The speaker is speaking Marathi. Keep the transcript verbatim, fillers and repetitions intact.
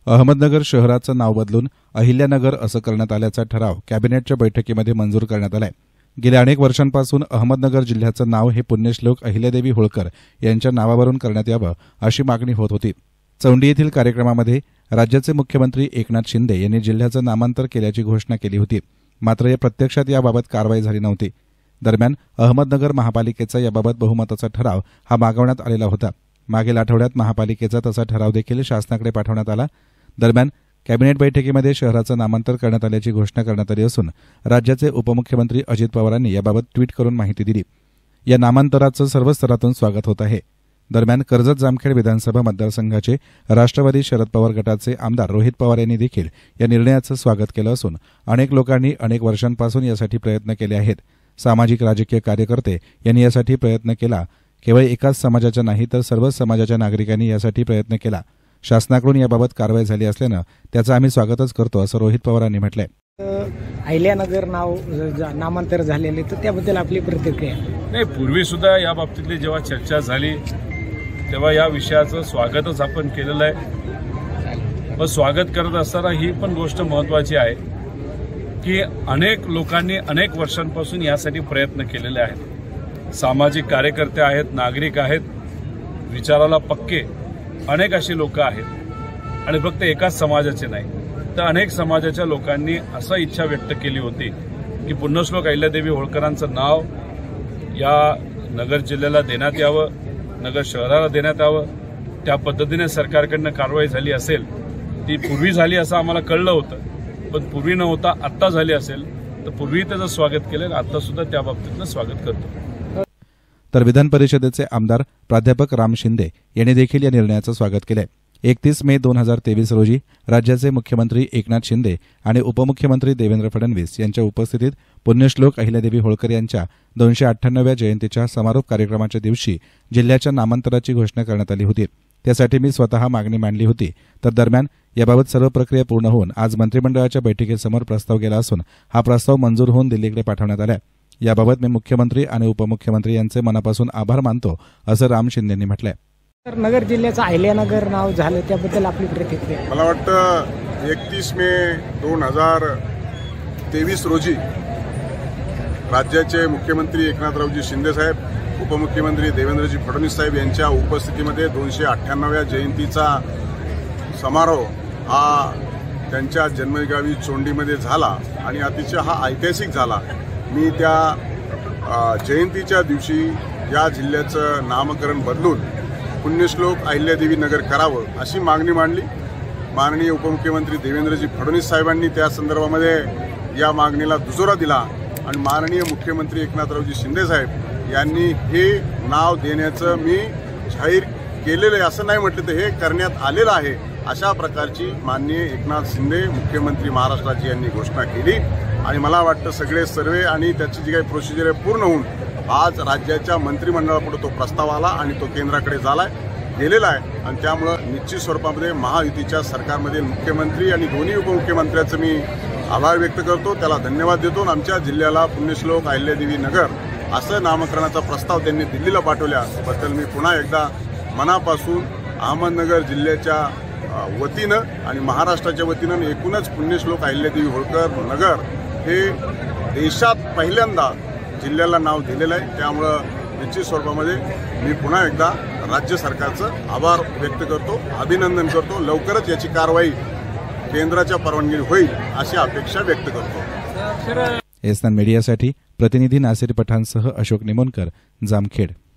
अहमदनगर शहराचं नाव बदलून अहिल्यानगर असं करण्यात आल्याचा ठराव कॅबिनेटच्या बैठकीमध्ये मंजूर करण्यात आलाय। गेल्या अनेक वर्षांपासून अहमदनगर जिल्ह्याचं नाव हे पुण्यश्लोक अहिल्यादेवी होळकर यांच्या नावावरून करण्यात यावं अशी मागणी होत होती। चौंडी येथील कार्यक्रमामध्ये राज्याचे मुख्यमंत्री एकनाथ शिंदे यांनी जिल्ह्याचं नामांतर केल्याची घोषणा केली होती, मात्र या प्रत्यक्षात याबाबत कारवाई झाली नव्हती। दरम्यान अहमदनगर महापालिकेचा याबाबत बहुमताचा ठराव हा मागवण्यात आलेला होता। मागील आठवड्यात महापालिकेचा तसा ठराव देखील शासनाकडे पाठवण्यात आला। दरम्यान कॅबिनेट बैठकीमध्ये शहराचं नामांतर करण्यात आल्याची घोषणा करण्यात आली असून राज्याचे उपमुख्यमंत्री अजित पवारांनी याबाबत ट्विट करून माहिती दिली। या नामांतराचं सर्व स्तरातून स्वागत होत आहे। दरम्यान कर्जत जामखेड विधानसभा मतदारसंघाचे राष्ट्रवादी शरद पवार गटाचे आमदार रोहित पवार यांनी देखील या निर्णयाचं स्वागत केलं असून अनेक लोकांनी अनेक वर्षांपासून यासाठी प्रयत्न केले आहेत। सामाजिक राजकीय कार्यकर्ते यांनी यासाठी प्रयत्न केला। केवळ एकाच समाजाच्या नाही तर सर्वच समाजाच्या नागरिकांनी यासाठी प्रयत्न केला। शासनाकडून याबाबत कारवाई झाली असल्यानं त्याचं आम्ही स्वागतच करतो असं रोहित पवारांनी म्हटलंय। अहिल्यानगर नाव नामांतर झालेले तर त्याबद्दल आपली प्रतिक्रिया? नाही, पूर्वी सुद्धा या बाबतीतली जेव्हा चर्चा झाली तेव्हा या विषयाचं स्वागतच आपण केलेलं आहे। मग स्वागत करत असताना ही पण गोष्ट महत्वाची आहे की अनेक लोकांनी अनेक वर्षांपासून यासाठी प्रयत्न केलेले आहेत। सामाजिक कार्यकर्ते आहेत, नागरिक आहेत, विचाराला पक्के अनेक अशी लोक आहेत आणि फक्त एकाच समाजाचे नाही तर अनेक समाजाच्या लोकांनी असं इच्छा व्यक्त केली होती की पुण्यश्लोक अहिल्यादेवी होळकरांचं नाव या नगर जिल्ह्याला देण्यात यावं, नगर शहराला देण्यात यावं। त्या पद्धतीने सरकारकडनं कारवाई झाली असेल, ती पूर्वी झाली असं आम्हाला कळलं होतं, पण पूर्वी न होता आत्ता झाली असेल तर पूर्वी त्याचं स्वागत केलं, आता सुद्धा त्या बाबतीतलं स्वागत करतो। तर विधान परिषदेचे आमदार प्राध्यापक राम शिंदे यांनी देखील या निर्णयाचं स्वागत केलंय। एकतीस मे दोन हजार तेवीस रोजी राज्याचे मुख्यमंत्री एकनाथ शिंदे आणि उपमुख्यमंत्री देवेंद्र फडणवीस यांच्या उपस्थितीत पुण्यश्लोक अहिल्यादेवी होळकर यांच्या दोनशे अठ्ठ्याण्णव्या जयंतीच्या समारोप कार्यक्रमाच्या दिवशी जिल्ह्याच्या नामांतराची घोषणा करण्यात आली होती। त्यासाठी मी स्वतः मागणी मांडली होती। तर दरम्यान याबाबत सर्व प्रक्रिया पूर्ण होऊन आज मंत्रिमंडळाच्या बैठकीसमोर प्रस्ताव गेला असून हा प्रस्ताव मंजूर होऊन दिल्लीकडे पाठवण्यात आला। याबाबत मी मुख्यमंत्री आणि उपमुख्यमंत्री यांचे मनापासून आभार मानतो असं राम शिंदेंनी म्हटलंय। तर नगर जिल्ह्याचं अहिल्यानगर नाव झालं त्याबद्दल आपली प्रतिक्रिया? मला वाटतं एकतीस मे दोन हजार तेवीस रोजी राज्याचे मुख्यमंत्री एकनाथरावजी शिंदे साहेब, उपमुख्यमंत्री देवेंद्रजी फडणवीस साहेब यांच्या उपस्थितीमध्ये दोनशे अठ्ठ्याण्णव्या जयंतीचा समारोह हा त्यांच्या जन्मगावी चोंडीमध्ये झाला आणि अतिशय हा ऐतिहासिक झाला। मी त्या जयंतीच्या दिवशी या जिल्ह्याचं नामकरण बदलून पुण्यश्लोक अहिल्यादेवी नगर करावं अशी मागणी मांडली। माननीय उपमुख्यमंत्री देवेंद्रजी फडणवीस साहेबांनी त्या संदर्भामध्ये या मागणीला दुजोरा दिला आणि माननीय मुख्यमंत्री एकनाथरावजी शिंदे साहेब यांनी हे नाव देण्याचं मी जाहीर केलेलं आहे असं नाही म्हटलं तर हे करण्यात आलेलं आहे। अशा प्रकारची माननीय एकनाथ शिंदे मुख्यमंत्री महाराष्ट्राची यांनी घोषणा केली आणि मला वाटतं सगळे सर्वे आणि त्याची जी काही प्रोसिजर आहे पूर्ण होऊन आज राज्याच्या मंत्रिमंडळापुढे तो प्रस्ताव आला आणि तो केंद्राकडे झालाय गेलेला आहे आणि त्यामुळं निश्चित स्वरूपामध्ये महायुतीच्या सरकारमधील मुख्यमंत्री आणि दोन्ही उपमुख्यमंत्र्यांचं मी आभार व्यक्त करतो, त्याला धन्यवाद देतो। आमच्या जिल्ह्याला पुण्यश्लोक अहिल्यादेवी नगर असं नामकरणाचा प्रस्ताव त्यांनी दिल्लीला पाठवल्याबद्दल मी पुन्हा एकदा मनापासून अहमदनगर जिल्ह्याच्या वतीनं आणि महाराष्ट्राच्या वतीनं एकूणच पुण्यश्लोक अहिल्यादेवी होळकर नगर हे देशात पहिल्यांदा जिल्ह्याला नाव दिलेलं आहे। त्यामुळं निश्चित स्वरूपामध्ये मी पुन्हा एकदा राज्य सरकारचं आभार व्यक्त करतो, अभिनंदन करतो। लवकरच याची कारवाई केंद्राच्या परवानगीने होईल अशी अपेक्षा व्यक्त करतो। एसनान मीडियासाठी प्रतिनिधी नासिर पठाणसह अशोक निमोनकर, जामखेड।